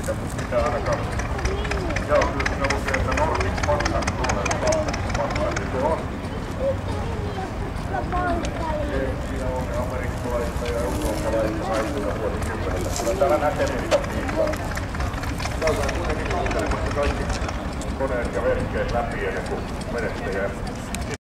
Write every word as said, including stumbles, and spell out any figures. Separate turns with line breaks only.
siitä, mutta pitää ainakaan... Joo, kyllä siinä lukee, että Nordic Pakan tulee Pakan, niin se on. Siinä on amerikkalaista ja eurooppalaista naisilla vuosikymmenellä. Kyllä täällä näkee niitä piikaa. Käydään kuitenkin kuuntelemassa kaikki koneet ja vehkeet läpi ennen kuin menette.